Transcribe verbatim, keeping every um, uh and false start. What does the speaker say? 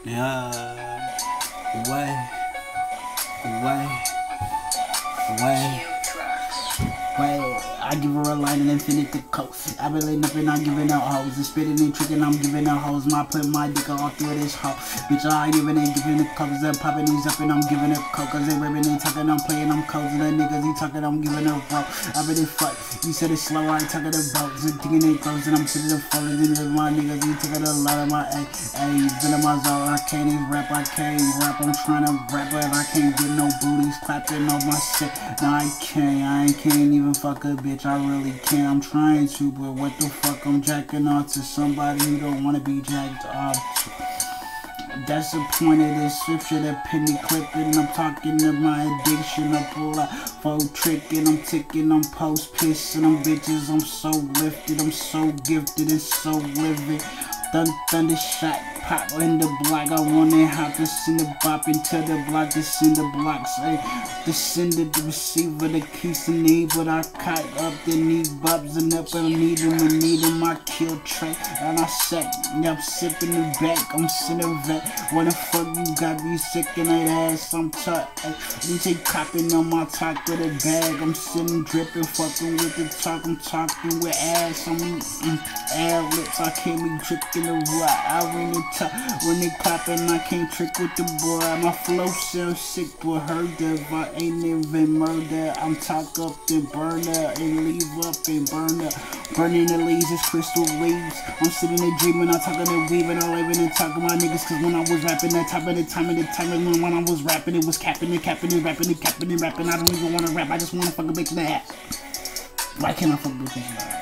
Yeah. Way. Way. Way. Way. I give her a line and infinite the coat. I been laying up and I'm giving out hoes. And spitting and tricking, I'm giving out hoes. I put my dick all through this hoe. Bitch, I ain't even ain't giving the covers. I'm popping these up and I'm giving it coke. Cause they rapping, they talking, I'm playing, I'm coaching. The niggas, he talking, I'm giving a rope. I been in fuck. You said it's slow, I ain't talking about. And thinking they close and I'm sitting in following in my niggas. He taking a lot of my A. Ayy, been in my zone. I can't even rap, I can't even rap. I'm trying to rap, but I can't get no booties clapping on my shit. No, I can't, I can't even fuck a bitch. I really can't. I'm trying to, but what the fuck? I'm jacking off to somebody who don't wanna be jacked off to. That's the point of this scripture, that penny clipping. I'm talking to my addiction. I pull out full tricking. I'm ticking, I'm post pissing. I'm bitches, I'm so lifted. I'm so gifted and so living. Thun thunder shot, pop in the block. I wanna hop this in the bop into the block, this in the block. Say, descended the receiver, the keys and need, but I caught up the knee bubs and up and need them and need them. I kill tray and I set, yeah, I'm sipping the back. I'm sitting vet. What the fuck you got me sick in that ass? I'm tuck. D J copping on my top with a bag. I'm sitting dripping, fucking with the talk. I'm talking with ass. I'm eating air lips. I can't be tricking. The rock. I ring the top when they clapping. I can't trick with the boy. My flow sounds sick, but heard that I ain't even murder. I'm talk up and burn up and leave up and burn up. Burning the leaves, it's crystal leaves. I'm sitting there dreaming, I'm talking and weaving, I'm living and talking my niggas. Cause when I was rapping, that time of the time of the time, and when, when I was rapping, it was capping and capping and rapping and capping and rapping. I don't even wanna rap, I just wanna fuck a bitch in the ass. Why can't I fuck a bitch in the ass?